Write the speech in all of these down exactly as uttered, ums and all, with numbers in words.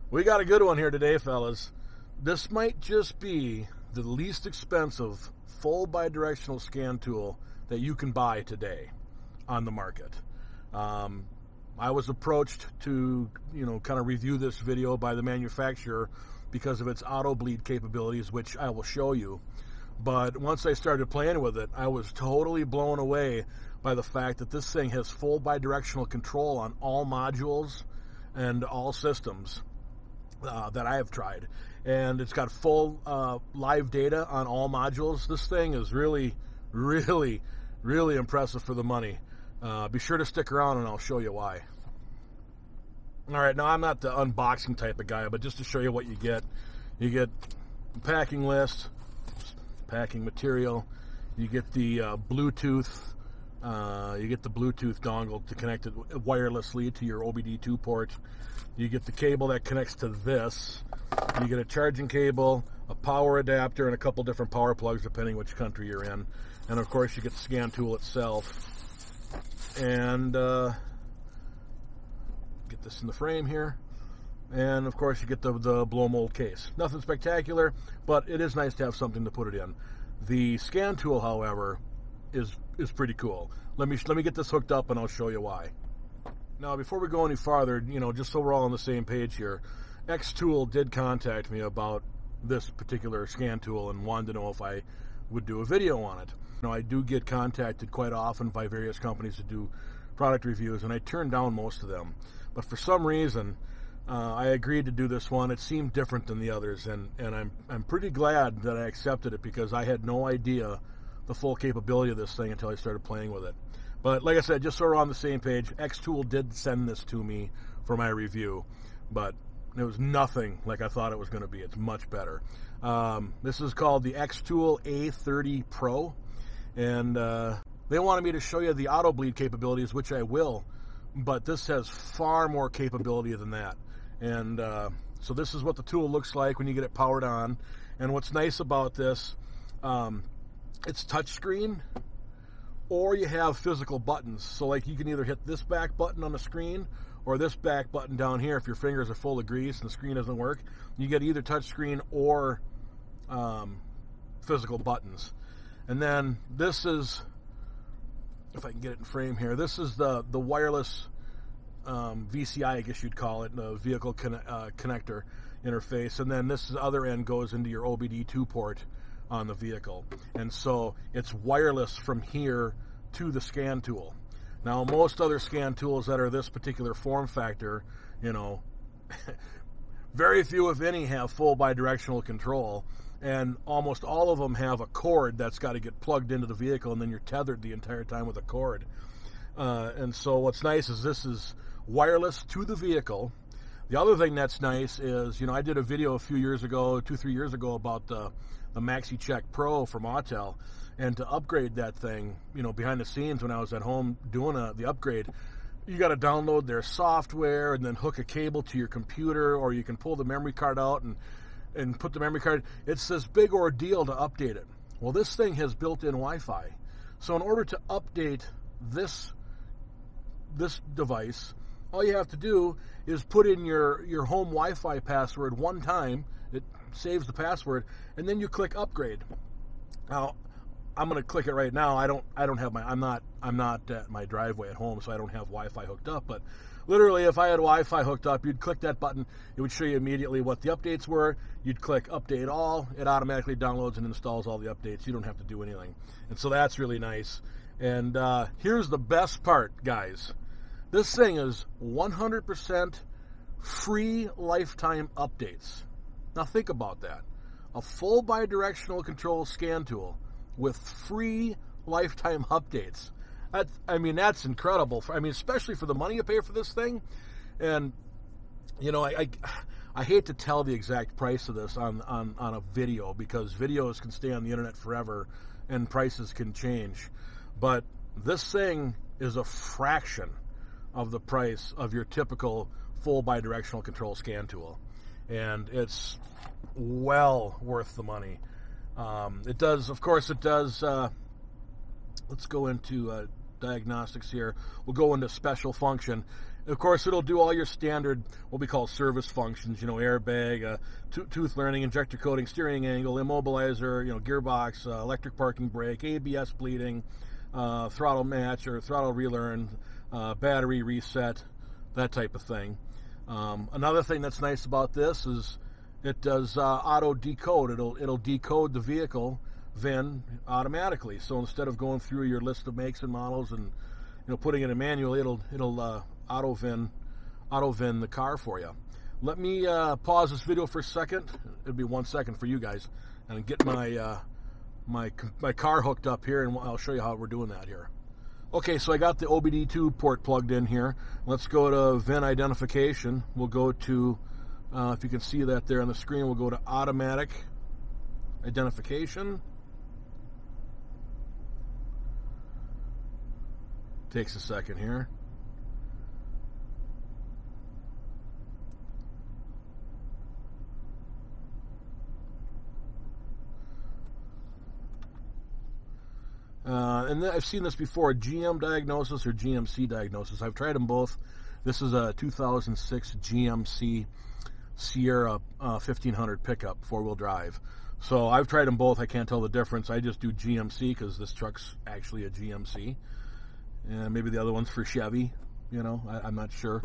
We got a good one here today, fellas. This might just be the least expensive full bidirectional scan tool that you can buy today on the market. Um, I was approached to, you know, kind of review this video by the manufacturer because of its auto bleed capabilities, which I will show you. But once I started playing with it, I was totally blown away by the fact that this thing has full bidirectional control on all modules and all systems uh, that I have tried. And it's got full uh, live data on all modules. This thing is really, really, really impressive for the money. Uh, be sure to stick around and I'll show you why. All right, now I'm not the unboxing type of guy, but just to show you what you get. You get the packing list, packing material. You get the uh, Bluetooth. Uh, you get the Bluetooth dongle to connect it wirelessly to your O B D I two port. You get the cable that connects to this. You get a charging cable, a power adapter, and a couple different power plugs depending which country you're in. And of course, you get the scan tool itself. And uh, get this in the frame here. And of course, you get the the blow mold case. Nothing spectacular, but it is nice to have something to put it in. The scan tool, however, is is pretty cool. Let me let me get this hooked up and I'll show you why. Now, before we go any farther, you know, just so we're all on the same page here, Xtool did contact me about this particular scan tool and wanted to know if I would do a video on it. You know, I do get contacted quite often by various companies to do product reviews, and I turn down most of them. But for some reason, uh, I agreed to do this one. It seemed different than the others, and, and I'm, I'm pretty glad that I accepted it because I had no idea the full capability of this thing until I started playing with it. But like I said, just so we're on the same page, Xtool did send this to me for my review, but it was nothing like I thought it was going to be. It's much better. Um, this is called the Xtool A thirty Pro, and uh, they wanted me to show you the auto bleed capabilities, which I will, but this has far more capability than that. And uh, so this is what the tool looks like when you get it powered on. And what's nice about this, um, it's touchscreen, or you have physical buttons. So like you can either hit this back button on the screen or this back button down here if your fingers are full of grease and the screen doesn't work. You get either touchscreen or um, physical buttons. And then this is, if I can get it in frame here, this is the, the wireless um, V C I, I guess you'd call it, the vehicle con uh, connector interface. And then this other end goes into your O B D I two port on the vehicle. And so it's wireless from here to the scan tool. Now, most other scan tools that are this particular form factor, you know, very few, if any, have full bidirectional control. And almost all of them have a cord that's got to get plugged into the vehicle, and then you're tethered the entire time with a cord. Uh, and so what's nice is this is wireless to the vehicle. The other thing that's nice is, you know, I did a video a few years ago, two, three years ago, about the, the Maxicheck Pro from OBDII. And to upgrade that thing, you know, behind the scenes when I was at home doing a, the upgrade, you got to download their software and then hook a cable to your computer, or you can pull the memory card out and and put the memory card. It's this big ordeal to update it. Well, this thing has built-in Wi-Fi. So in order to update this this device, all you have to do is put in your, your home Wi-Fi password one time. It saves the password, and then you click upgrade. Now, I'm going to click it right now. I don't I don't have my I'm not I'm not at my driveway at home, so I don't have Wi-Fi hooked up, but literally, if I had Wi-Fi hooked up, you'd click that button. It would show you immediately what the updates were. You'd click Update All. It automatically downloads and installs all the updates. You don't have to do anything. And so that's really nice. And uh, here's the best part, guys. This thing is one hundred percent free lifetime updates. Now think about that. A full bidirectional control scan tool with free lifetime updates. That's, I mean, that's incredible. I mean, especially for the money you pay for this thing. And, you know, I, I, I hate to tell the exact price of this on, on, on a video, because videos can stay on the internet forever and prices can change. But this thing is a fraction of the price of your typical full bidirectional control scan tool. And it's well worth the money. Um, it does, of course, it does. Uh, let's go into uh, diagnostics here. We'll go into special function, Of course, it'll do all your standard, what we call service functions, you know, airbag, uh, to tooth learning, injector coating, steering angle, immobilizer, you know, gearbox, uh, electric parking brake, A B S bleeding, uh, throttle match or throttle relearn, uh, battery reset, that type of thing. Um, another thing that's nice about this is it does uh, auto decode. It'll it'll decode the vehicle V I N automatically. So instead of going through your list of makes and models and you know putting it in manual, it'll it'll uh, auto V I N auto V I N the car for you. Let me uh, pause this video for a second. It'll be one second for you guys, and get my uh, my my car hooked up here, and I'll show you how we're doing that here. Okay, so I got the O B D I I port plugged in here. Let's go to V I N identification. We'll go to, uh, if you can see that there on the screen, we'll go to automatic identification. Takes a second here. Uh, and I've seen this before, G M diagnosis or G M C diagnosis. I've tried them both. This is a two thousand six G M C Sierra uh, fifteen hundred pickup, four-wheel drive. So I've tried them both. I can't tell the difference. I just do G M C because this truck's actually a G M C. And maybe the other one's for Chevy, you know, I, I'm not sure.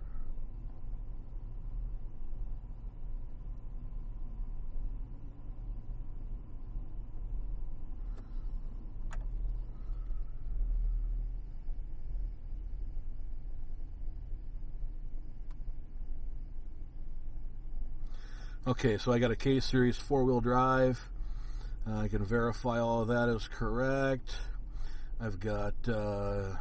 Okay, so I got a K-Series four-wheel drive. Uh, I can verify all of that is correct. I've got uh,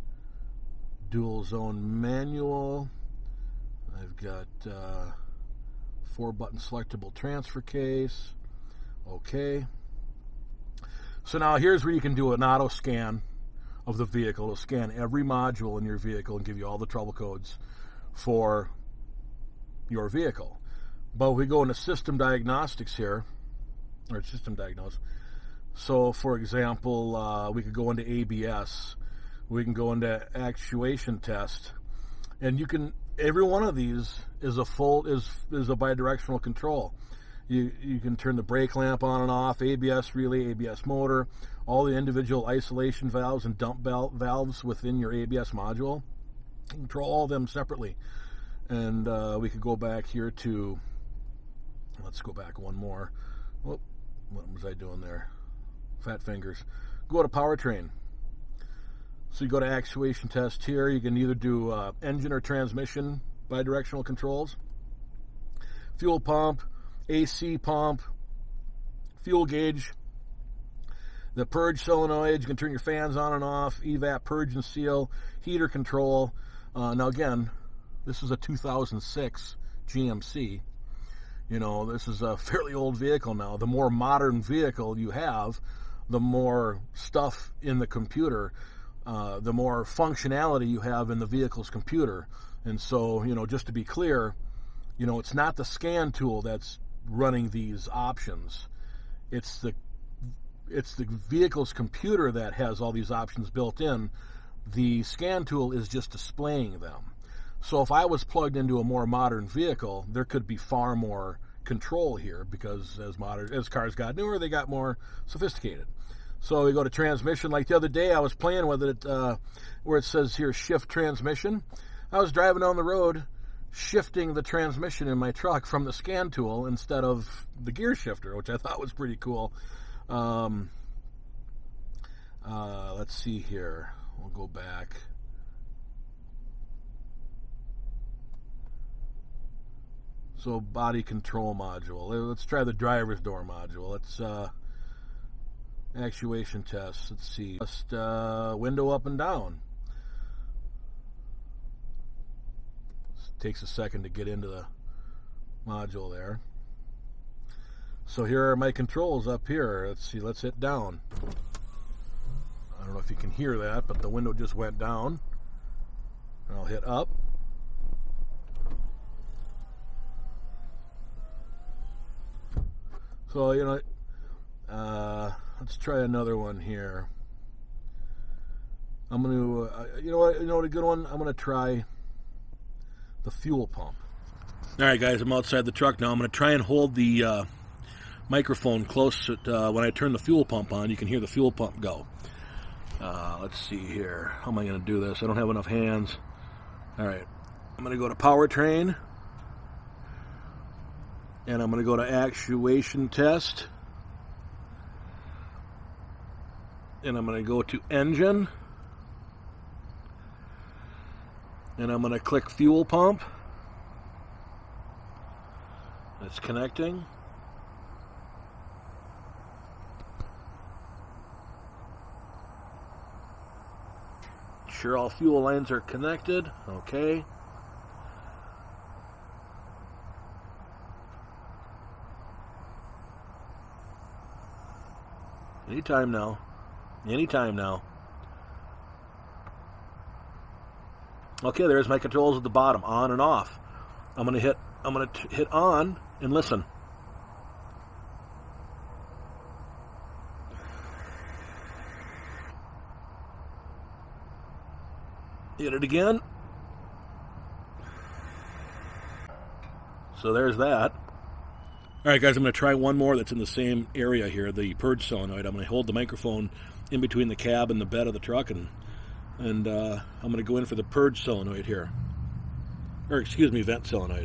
dual zone manual. I've got uh, four-button selectable transfer case. Okay. So now here's where you can do an auto scan of the vehicle. It'll scan every module in your vehicle and give you all the trouble codes for your vehicle. But we go into system diagnostics here, or system diagnose. So, for example, uh, we could go into A B S. We can go into actuation test, and you can. Every one of these is a full is is a bidirectional control. You you can turn the brake lamp on and off, A B S relay, A B S motor, all the individual isolation valves and dump valves within your A B S module. You can control all of them separately, and uh, we could go back here to. Let's go back one more. Whoop, what was I doing there? Fat fingers. Go to powertrain. So you go to actuation test here. You can either do uh, engine or transmission bidirectional controls, fuel pump, A C pump, fuel gauge, the purge solenoid. You can turn your fans on and off, E VAP purge and seal, heater control. Uh, now again, this is a two thousand six G M C. You know, this is a fairly old vehicle now. The more modern vehicle you have, the more stuff in the computer, uh, the more functionality you have in the vehicle's computer. And so, you know, just to be clear, you know, it's not the scan tool that's running these options. It's the it's the vehicle's computer that has all these options built in. The scan tool is just displaying them. So if I was plugged into a more modern vehicle, there could be far more control here because as modern as cars got newer, they got more sophisticated. So we go to transmission. Like the other day, I was playing with it uh, where it says here shift transmission. I was driving down the road, shifting the transmission in my truck from the scan tool instead of the gear shifter, which I thought was pretty cool. Um, uh, let's see here. We'll go back. So body control module. Let's try the driver's door module. Let's uh, actuation test. Let's see. Just uh, window up and down. It takes a second to get into the module there. So here are my controls up here. Let's see. Let's hit down. I don't know if you can hear that, but the window just went down. And I'll hit up. So, you know, uh, let's try another one here. I'm going to, uh, you know what, you know what, a good one? I'm going to try the fuel pump. All right, guys, I'm outside the truck now. I'm going to try and hold the uh, microphone close. At, uh, when I turn the fuel pump on, you can hear the fuel pump go. Uh, let's see here. How am I going to do this? I don't have enough hands. All right. I'm going to go to powertrain. And I'm going to go to actuation test. And I'm going to go to engine. And I'm going to click fuel pump. It's connecting. Sure, all fuel lines are connected. Okay. Anytime now. Anytime now. Okay, there's my controls at the bottom, on and off. I'm gonna hit. I'm gonna t hit on and listen. Hit it again. So there's that. All right, guys, I'm going to try one more that's in the same area here, the purge solenoid. I'm going to hold the microphone in between the cab and the bed of the truck, and and uh, I'm going to go in for the purge solenoid here. Or, excuse me, vent solenoid.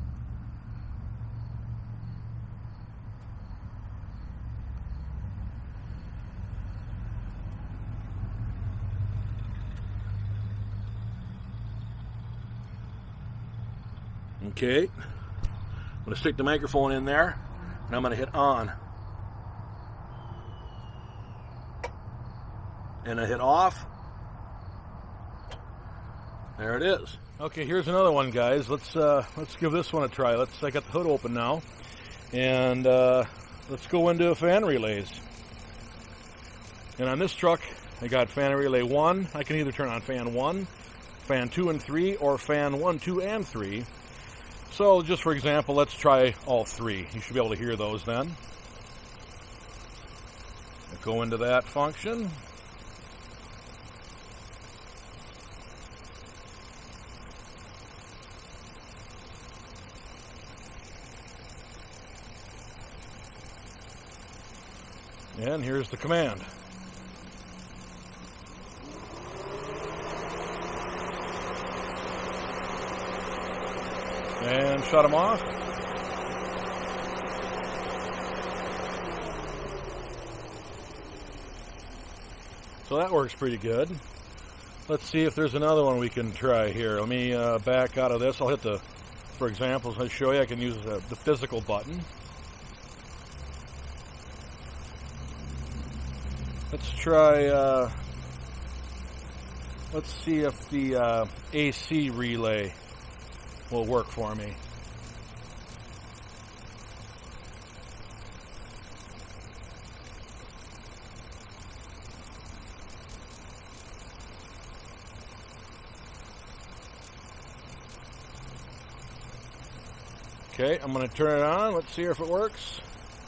Okay. I'm going to stick the microphone in there, and I'm going to hit on. And I hit off. There it is. Okay, here's another one, guys. Let's uh, let's give this one a try. Let's. I got the hood open now, and uh, let's go into fan relays. And on this truck, I got fan relay one. I can either turn on fan one, fan two and three, or fan one, two, and three. So just for example, let's try all three. You should be able to hear those then. Go into that function. And here's the command. And shut them off. So that works pretty good. Let's see if there's another one we can try here. Let me uh, back out of this. I'll hit the, for example, as I show you, I can use the, the physical button. Let's try, uh, let's see if the uh, A C relay will work for me. Okay, I'm going to turn it on. Let's see if it works.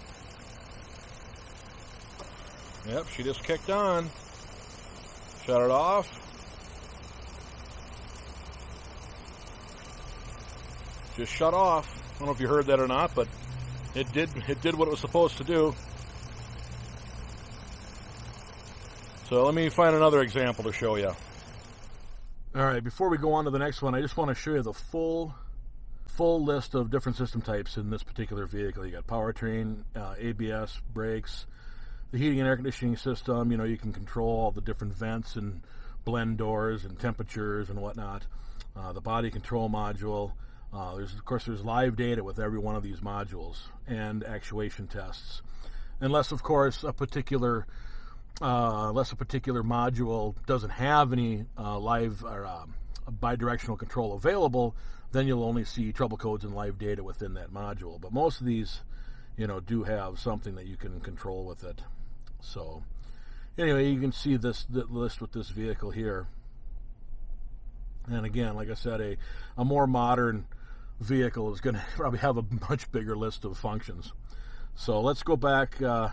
Yep, she just kicked on. Shut it off. Just shut off. I don't know if you heard that or not, but it did it did what it was supposed to do. So let me find another example to show you. All right, before we go on to the next one, I just want to show you the full full list of different system types in this particular vehicle. You got powertrain, uh, A B S, brakes, the heating and air conditioning system. You know, you can control all the different vents and blend doors and temperatures and whatnot. Uh, the body control module. Uh, there's, of course, there's live data with every one of these modules and actuation tests. Unless, of course, a particular uh, unless a particular module doesn't have any uh, live or uh, bidirectional control available, then you'll only see trouble codes and live data within that module. But most of these, you know, do have something that you can control with it. So, anyway, you can see this, this list with this vehicle here. And again, like I said, a, a more modern vehicle is going to probably have a much bigger list of functions. So let's go back. Uh,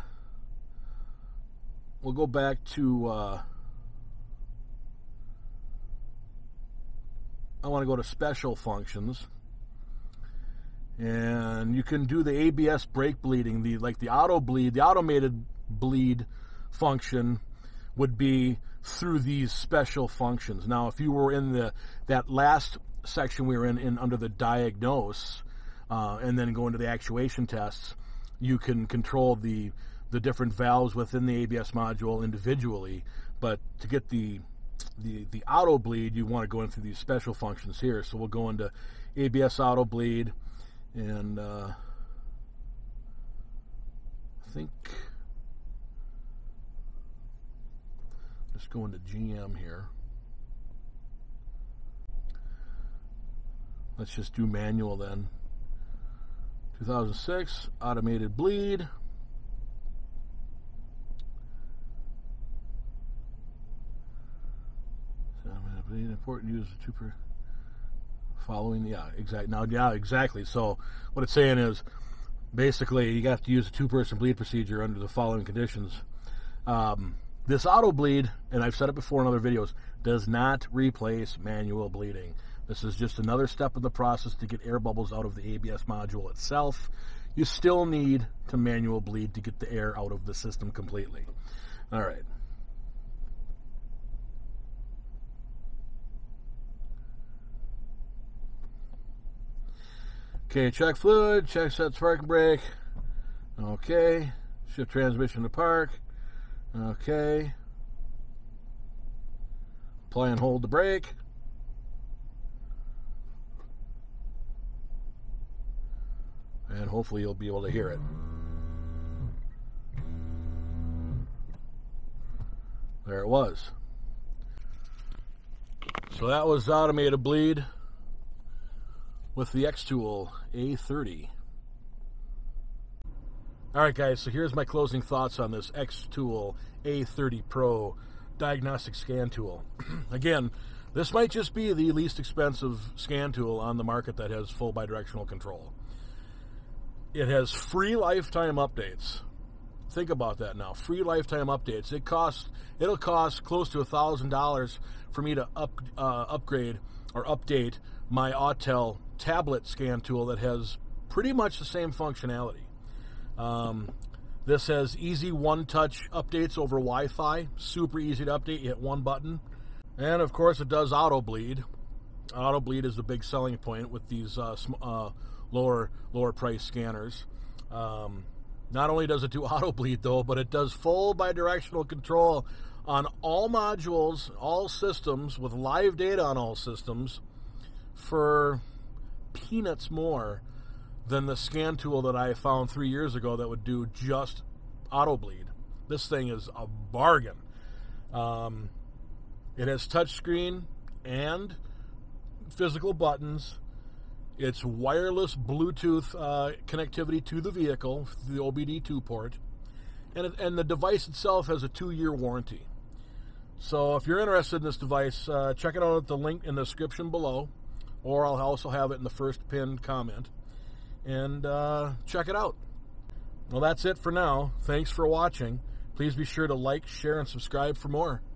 we'll go back to uh, I want to go to special functions. And you can do the A B S brake bleeding, the like the auto bleed, the automated bleed function would be through these special functions. Now, if you were in the that last section we were in, in under the diagnose, uh, and then go into the actuation tests, you can control the the different valves within the A B S module individually. But to get the the the auto bleed, you want to go into these special functions here. So we'll go into A B S auto bleed. And uh, I think just go into G M here. Let's just do manual then. two thousand six automated bleed. Automated bleed, important to use the two per. Following, yeah, exactly. Now, yeah, exactly. So what it's saying is, basically, you have to use a two-person bleed procedure under the following conditions. Um, this auto bleed, and I've said it before in other videos, does not replace manual bleeding. This is just another step in the process to get air bubbles out of the A B S module itself. You still need to manual bleed to get the air out of the system completely. All right. Okay, check fluid, check set spark and brake. Okay, shift transmission to park. Okay. Apply and hold the brake. And hopefully you'll be able to hear it. There it was. So that was automated bleed with the Xtool A thirty. Alright guys, so here's my closing thoughts on this Xtool A thirty Pro Diagnostic Scan Tool. Again, this might just be the least expensive scan tool on the market that has full bidirectional control. It has free lifetime updates. Think about that now, free lifetime updates. It costs, it'll cost close to a thousand dollars for me to up, uh, upgrade or update my Autel tablet scan tool that has pretty much the same functionality. Um, this has easy one-touch updates over Wi-Fi, super easy to update. You hit one button, and of course it does auto bleed. Auto bleed is the big selling point with these uh, sm uh, lower lower price scanners. Um, not only does it do auto bleed though, but it does full bidirectional control on all modules, all systems, with live data on all systems for peanuts more than the scan tool that I found three years ago that would do just auto bleed. This thing is a bargain. Um, it has touchscreen and physical buttons. It's wireless Bluetooth uh, connectivity to the vehicle, the O B D I two port, and, it, and the device itself has a two-year warranty. So if you're interested in this device, uh, check it out at the link in the description below, or I'll also have it in the first pinned comment, and uh, check it out. Well, that's it for now. Thanks for watching. Please be sure to like, share, and subscribe for more.